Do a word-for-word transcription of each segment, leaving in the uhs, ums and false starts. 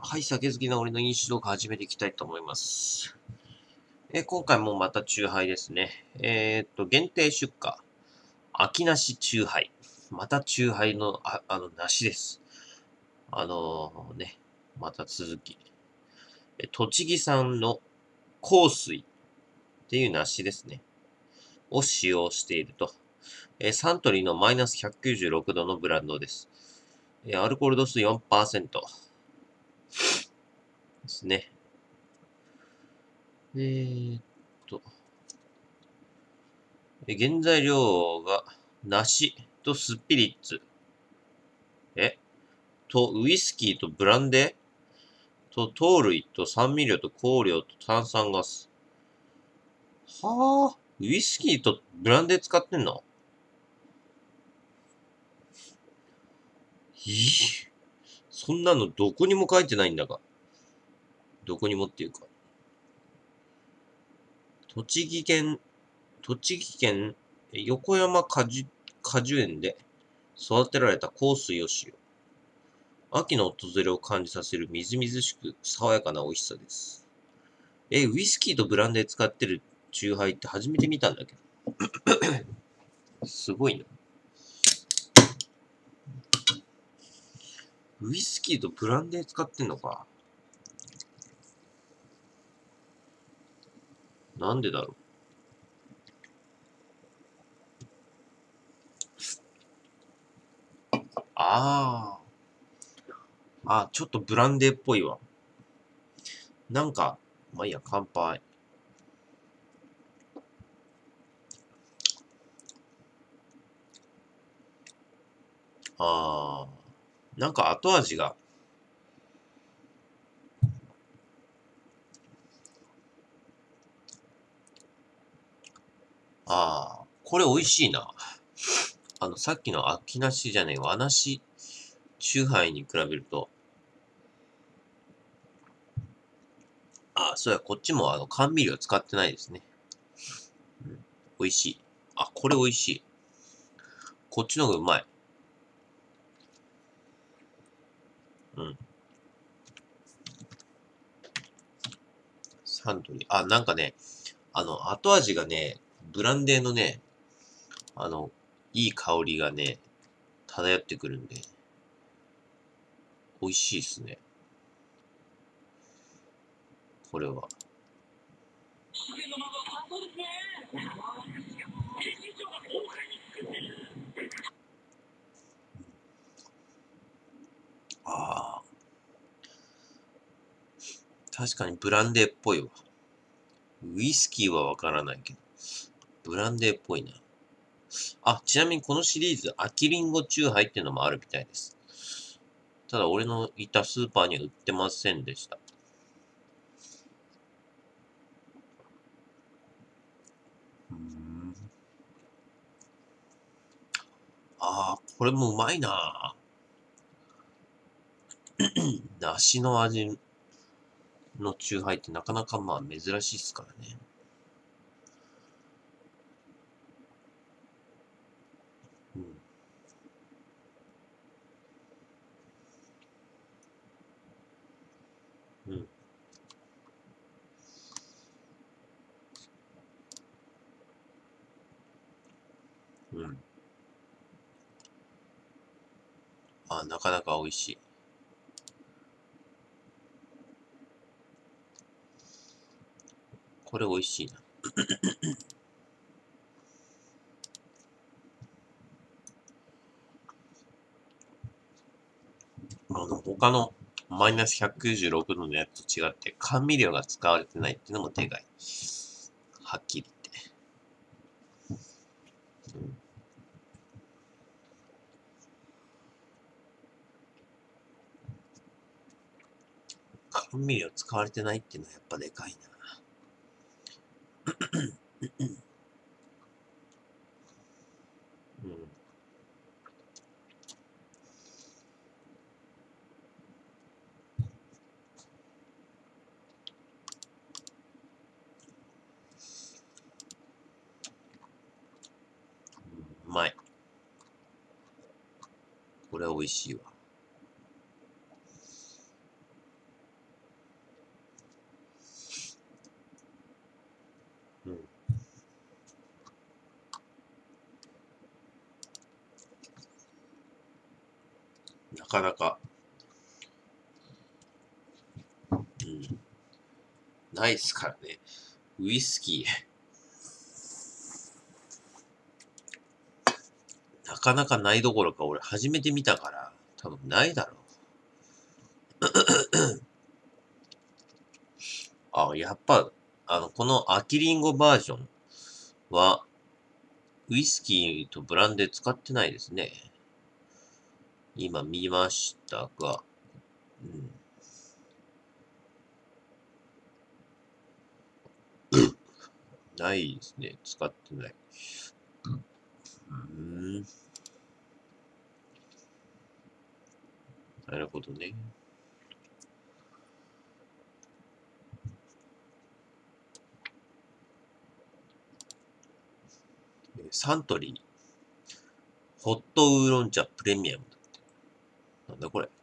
はい、酒好きな俺の飲酒動画始めていきたいと思います。えー今回もまたチューハイですね。えーっと、限定出荷。秋梨チューハイ。またチューハイの、あ、あの、梨です。あのーね、また続き。え栃木産の香水っていう梨ですね。を使用していると。えーサントリーのマイナスひゃくきゅうじゅうろくどのブランドです。えーアルコール度数 よんパーセント ですね。えーっと、え原材料が、梨とスピリッツ、えと、ウイスキーとブランデーと、糖類と酸味料と香料と炭酸ガス。はあ、ウイスキーとブランデー使ってんの？いいそんなのどこにも書いてないんだが。どこにもっていうか。栃木県、栃木県横山果樹果樹園で育てられた香水を使用。秋の訪れを感じさせるみずみずしく爽やかな美味しさです。え、ウイスキーとブランデー使ってるチューハイって初めて見たんだけど。すごいな。ウイスキーとブランデー使ってんのか。なんでだろう。ああ。あ、ちょっとブランデーっぽいわ。なんか、まあいいや、乾杯。ああ。なんか後味が、ああ、これ美味しいな。あの、さっきの秋梨じゃねえ、和梨チューハイに比べると、ああ、そうや、こっちもあの、甘味料使ってないですね。うん、美味しい。あ、これ美味しい。こっちの方がうまい。うん。サントリー。あ、なんかね、あの、後味がね、ブランデーのね、あの、いい香りがね、漂ってくるんで、美味しいですね。これは。ああ、確かにブランデーっぽいわ。ウイスキーはわからないけど、ブランデーっぽいな。あ、ちなみにこのシリーズ、秋リンゴチューハイっていうのもあるみたいです。ただ、俺のいたスーパーには売ってませんでした。うーん。ああ、これもうまいな。梨の味のチューハイってなかなかまあ珍しいっすからね。うん。うん。うん。あ、なかなか美味しい。これ美味しいな。あの、他のマイナスひゃくきゅうじゅうろくどのやつと違って甘味料が使われてないっていうのもでかい。はっきり言って。うん。甘味料使われてないっていうのはやっぱでかいな。うん。うまい。これは美味しいわ。 かなか、うん、ないですからね。ウイスキー、なかなかないどころか、俺初めて見たから、多分ないだろう。あ、やっぱ、あの、この秋リンゴバージョンは、ウイスキーとブランデー使ってないですね。今見ましたが、うん、ないですね。使ってない。うーん。なるほどね。サントリー、ホットウーロン茶プレミアムだって。なんだこれ。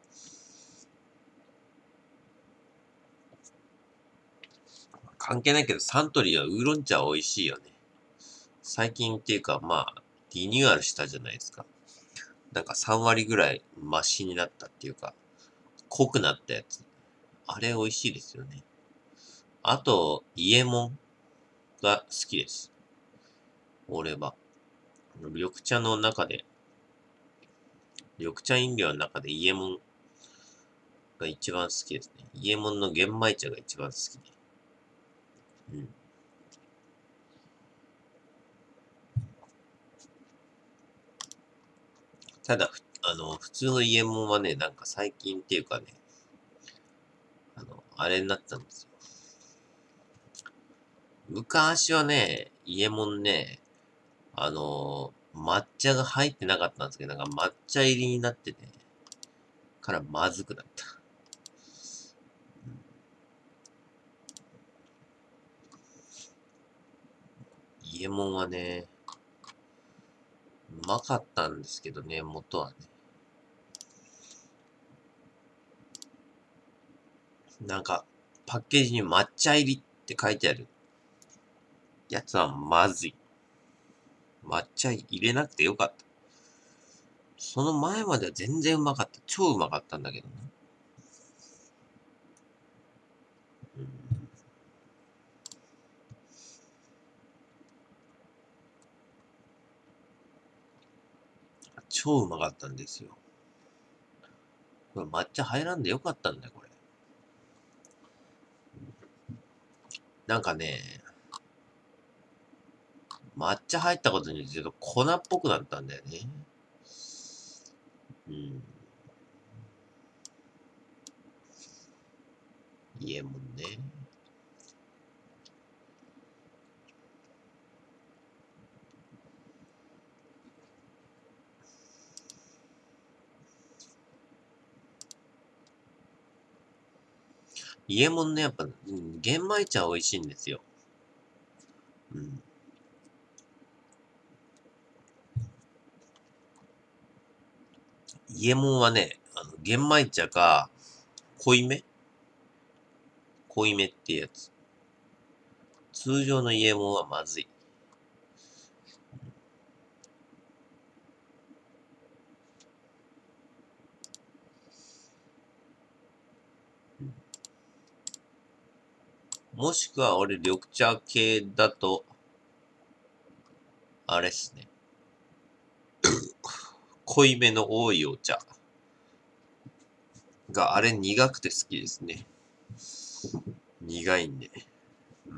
関係ないけど、サントリーはウーロン茶美味しいよね。最近っていうか、まあ、リニューアルしたじゃないですか。なんかさん割ぐらいマシになったっていうか、濃くなったやつ。あれ美味しいですよね。あと、イエモンが好きです。俺は。緑茶の中で、緑茶飲料の中でイエモンが一番好きですね。イエモンの玄米茶が一番好きで。うん。ただ、あの、普通のイエモンはね、なんか最近っていうかね、あの、あれになったんですよ。昔はね、イエモンね、あの、抹茶が入ってなかったんですけど、なんか抹茶入りになってね、からまずくなった。イエモンはね、うまかったんですけどね、元はね。なんか、パッケージに抹茶入りって書いてあるやつはまずい。抹茶入れなくてよかった。その前までは全然うまかった。超うまかったんだけどね。うん、超うまかったんですよ。これ抹茶入らんでよかったんだよ、これ。なんかね、抹茶入ったことによってちょっと粉っぽくなったんだよね。うん。イエモンね。イエモンね、やっぱ、うん、玄米茶美味しいんですよ。うん。イエモンはね、あの、玄米茶か、濃いめ濃いめっていうやつ。通常のイエモンはまずい。うん、もしくは俺、緑茶系だと、あれっすね。濃いめの多いお茶が、あれ苦くて好きですね。苦いんで。うん、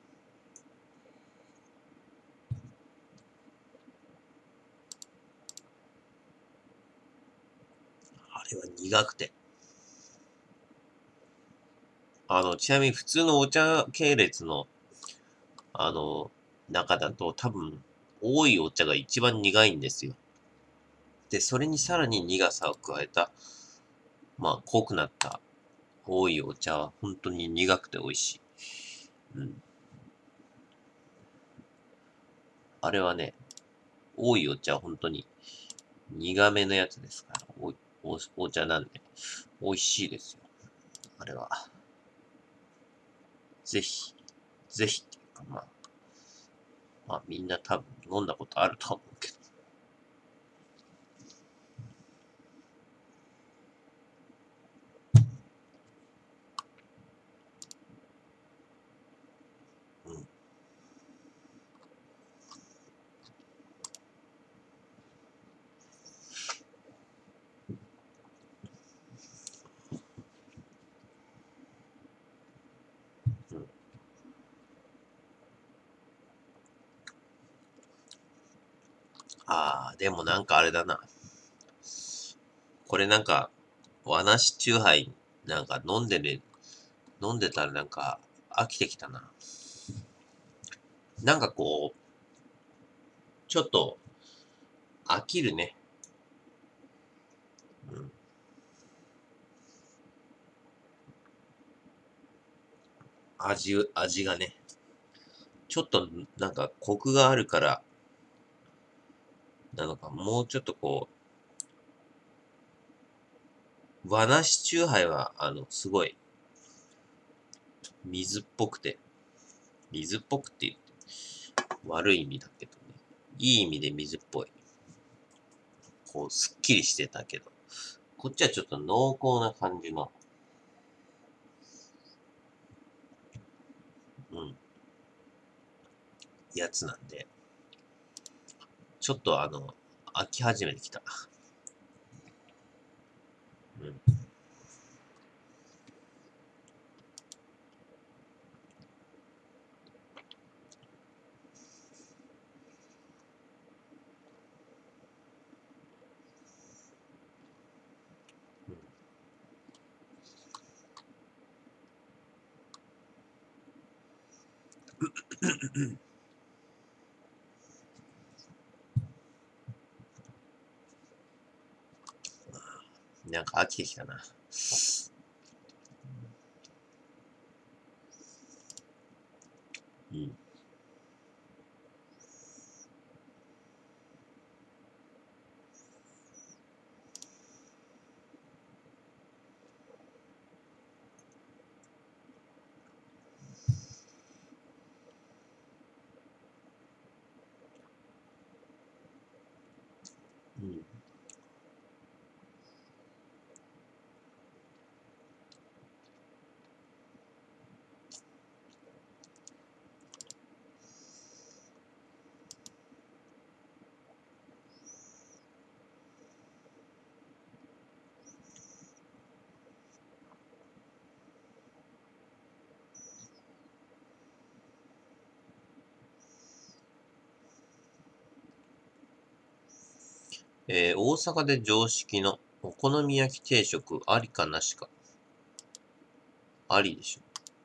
あれは苦くて。あの、ちなみに普通のお茶系列の、あの、中だと多分、多いお茶が一番苦いんですよ。で、それにさらに苦さを加えた、まあ、濃くなった多いお茶は本当に苦くて美味しい。うん。あれはね、多いお茶は本当に苦めのやつですから、お、お、お茶なんで、美味しいですよ。あれは。ぜひ、ぜひっていうか、まあ、まあみんな多分飲んだことあると思うけど。 あ、でもなんかあれだな。これなんか、和なしチューハイ、なんか飲んでね、飲んでたらなんか飽きてきたな。なんかこう、ちょっと飽きるね。うん。味、味がね。ちょっとなんかコクがあるから、なのか、もうちょっとこう、和なしチューハイは、あの、すごい、水っぽくて、水っぽくって言って、悪い意味だけどね。いい意味で水っぽい。こう、すっきりしてたけど。こっちはちょっと濃厚な感じの、うん、やつなんで、ちょっとあの、飽き始めてきた。うん。なんか飽きてきたな。うん。うん。えー、大阪で常識のお好み焼き定食、ありかなしか。ありでし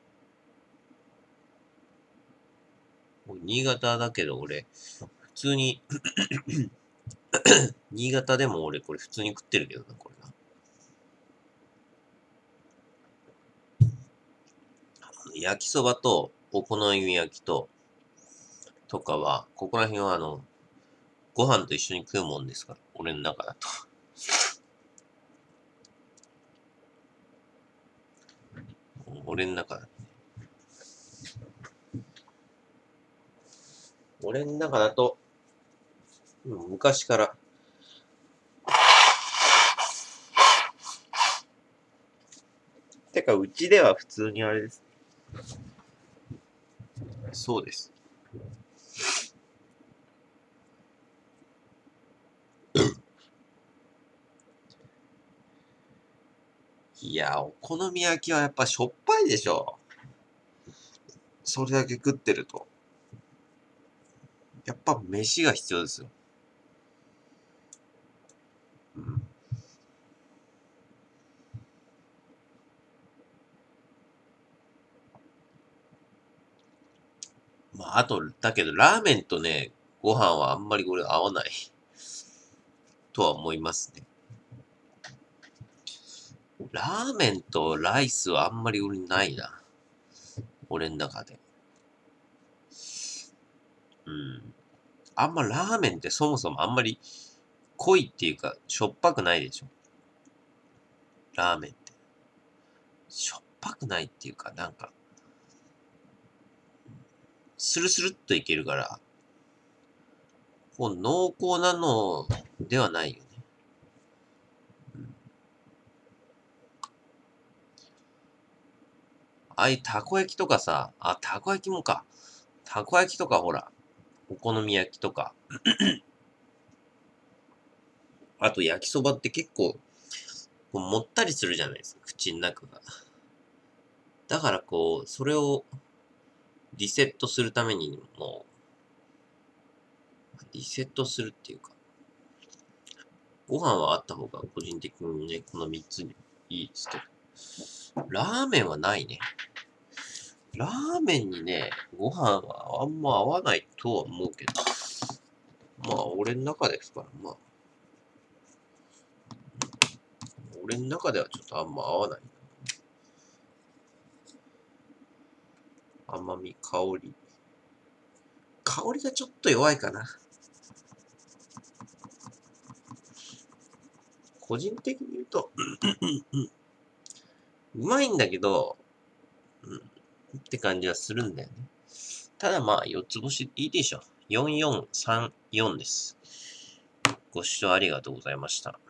ょ。新潟だけど俺、普通に新潟でも俺これ普通に食ってるけどな、これな。焼きそばとお好み焼きと、とかは、ここら辺はあの、ご飯と一緒に食うもんですから、俺の中だと。俺の中だ。俺の中だと、昔から、てか、うちでは普通にあれです。そうです。いや、お好み焼きはやっぱしょっぱいでしょ。それだけ食ってると。やっぱ飯が必要ですよ。うん。まあ、あと、だけど、ラーメンとね、ご飯はあんまりこれ合わないとは思いますね。ラーメンとライスはあんまり俺ないな。俺の中で。うん。あんまラーメンってそもそもあんまり濃いっていうか、しょっぱくないでしょ。ラーメンって。しょっぱくないっていうか、なんか、スルスルっといけるから、こう濃厚なのではないよね。うん。ああいうたこ焼きとかさ、あ、たこ焼きもか。たこ焼きとかほら、お好み焼きとか、あと焼きそばって結構、こうもったりするじゃないですか、口の中が。だからこう、それをリセットするためにも、リセットするっていうか、 ご飯はあった方が個人的にね、このみっつにいいですけど。ラーメンはないね。ラーメンにね、ご飯はあんま合わないとは思うけど。まあ、俺の中ですから、まあ。俺の中ではちょっとあんま合わない。甘み、香り。香りがちょっと弱いかな。個人的に言うと、うまいんだけど、うん、って感じはするんだよね。ただまあ、四つ星いいでしょ。よんよんさんよんです。ご視聴ありがとうございました。